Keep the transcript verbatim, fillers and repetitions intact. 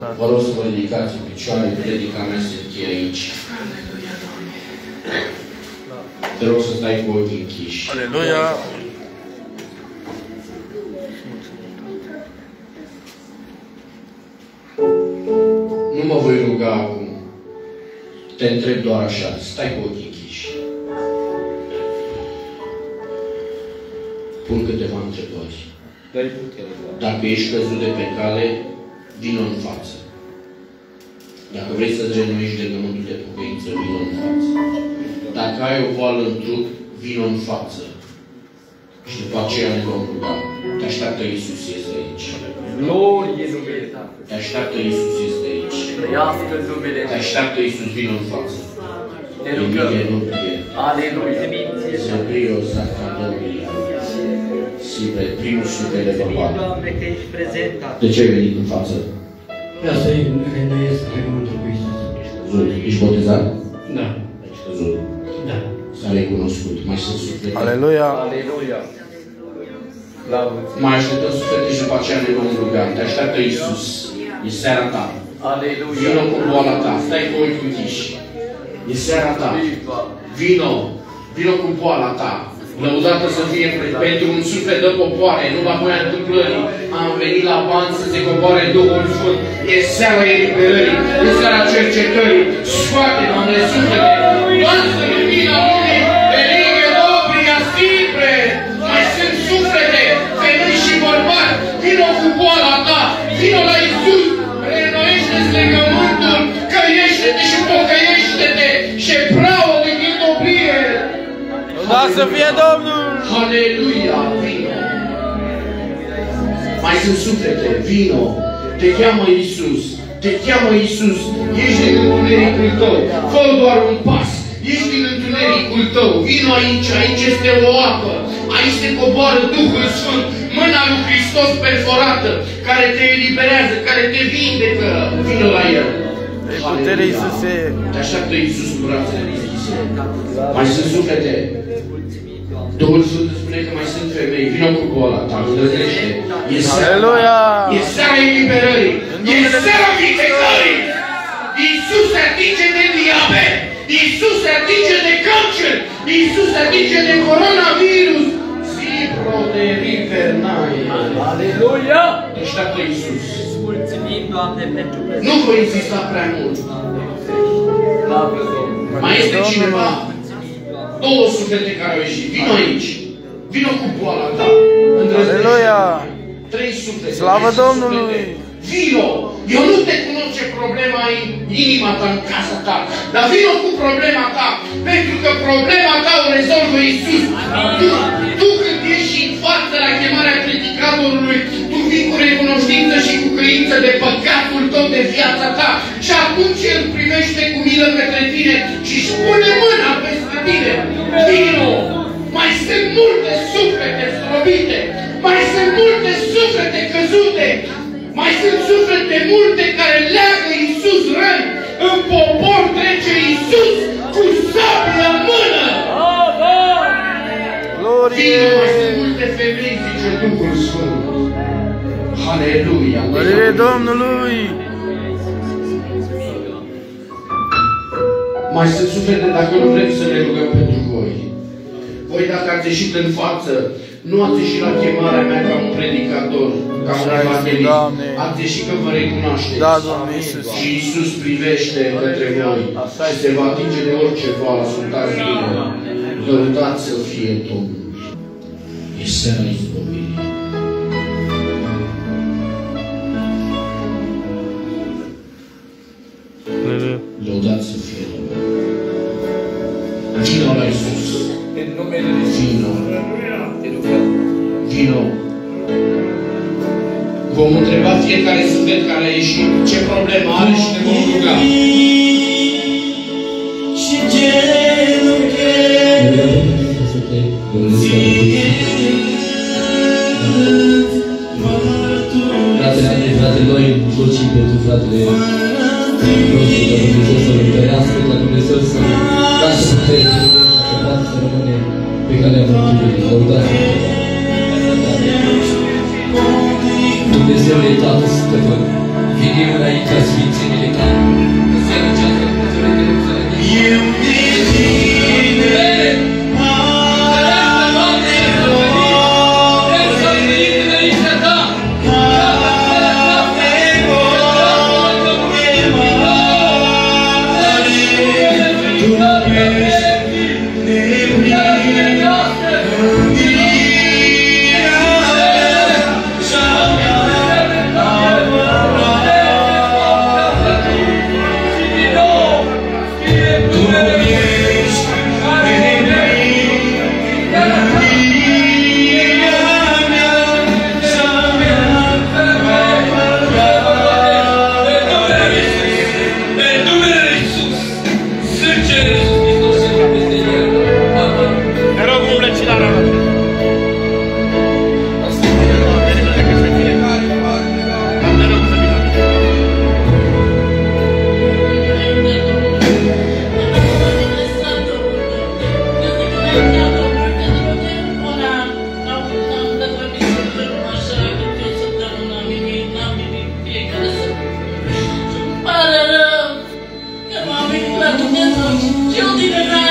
Vă rog să vă ridicați în picioare, predica mea se încheie aici. Te rog să stai cu ochii închiși. Aleluia! Nu mă voi ruga acum. Te întreb doar așa. Stai cu ochii închiși. Pun câteva întrebări. Dacă ești căzut de pe cale, vină în față. Dacă vrei să-ți renoiești legământul de pocăință, vină în față. Dacă ai o boală în trup, vină în față. Și după aceea ne vom ruga. Te așteaptă Iisus, este aici. Glorie numele Tatălui. Te așteaptă Iisus, este aici. Trăiască numele Te așteaptă Iisus, vină în față. Ne rugăm. Aleluia. Să prio Zacadoria. Sibre, primul suflet de bărbat. Doamne, că ești prezent. De ce ai venit în față? Vreau să-i renoiesc legământul cu Iisus. Căzut. Ești botezat? Da. Ești căzut. Da. S-a recunoscut. Mai sunt suflete. Aleluia! Aleluia. Mai așteptăm suflete și după aceea ne vom ruga. Te așteaptă Iisus. E seara ta. Aleluia. Vino cu boala ta. Stai cu ochii închiși. E seara ta. Vino. Vino cu boala ta. Lăudată să fie pentru un suflet de popoare, nu la voia întâmplării. Am venit la bani să se coboare Duhul Sfânt. E seara eliberării, e seara cercetării. Scoate, Doamne, suflete! Lasă lumina lumii, Elige Dobria Sipre! Mai sunt suflete, femei și bărbați! Vino cu boala ta! Vino la Iisus! Reînnoiește-ți legământul! Căiește-te și pocăiește-te! Și bravo de ghidobrie! Da să fie Domnul! Aleluia! Vino! Mai sunt suflete, vino! Te cheamă Iisus! Te cheamă Iisus! Ești din întunericul tău! Fă doar un pas! Ești din întunericul tău! Vino aici! Aici este o apă! Aici te coboară Duhul Sfânt! Mâna lui Hristos perforată! Care te eliberează! Care te vindecă! Vino la El! Putere Iisuse! Te așteaptă Iisus cu brațele deschise! Mai sunt suflete! Duhul Sfânt spune că mai sunt femei. Vino cu boala ta, îndrăznește. E seara, e seara eliberării. E seara vindecării. Iisus se atinge de diabet. Iisus se atinge de cancer. Iisus se atinge de coronavirus. Zipro de rivernai. Aleluia. Te așteaptă Iisus. Mulțumim, Doamne, pentru prezență. Nu voi insista prea mult. Mai este cineva? Două suflete care au ieșit. Vino aici. Vino cu boala ta. Aleluia! Trei suflete. Slavă Domnului! Vino! Eu nu te cunosc ce problema ai în inima ta, în casa ta. Dar vino cu problema ta. Pentru că problema ta o rezolvă Iisus. Tu, tu când ești în față la chemarea predicatorului, tu vii cu recunoștință și cu credință de păcatul tău de viața ta. Și atunci El primește cu milă către tine și își pune mâna peste tine. Vino! Mai sunt multe suflete zdrobite. Mai sunt multe suflete căzute. Mai sunt suflete multe care leagă Iisus răni. În popor trece Iisus cu sabia în mână. Vino, mai sunt multe femei, zice Duhul Sfânt. Aleluia! Mărire Domnului! Mai sunt suflete dacă nu vrem să ne rugăm pentru voi. Voi dacă ați ieșit în față, nu ați ieșit la chemarea mea ca un predicator, ca un evanghelist. Ați ieșit că vă recunoașteți. Da, Doamne Iisus. Și Iisus privește către voi și se va atinge de orice voală. Ascultați bine. Lăudați să fie Domnul. E seara izbăvirii. Lăudați să fie Domnul. Vino la Iisus. În numele Lui Vino. te rugăm. Vino. Vom întreba fiecare suflet care a ieșit ce problemă are și ne vom ruga. Și genunchi Fratele, fratele, noi mulțumim pentru fratele nostru, ca Dumnezeu să-l întărească, ca Dumnezeu să lasă putere, să poată să rămâne pe calea mântuirii. Lăudați Dumnezeu e Tatăl Stăpân. venim înaintea sfințenile tale. În seara aceasta, Dumnezeule, te rog să ne dai. Eu de tine Eu din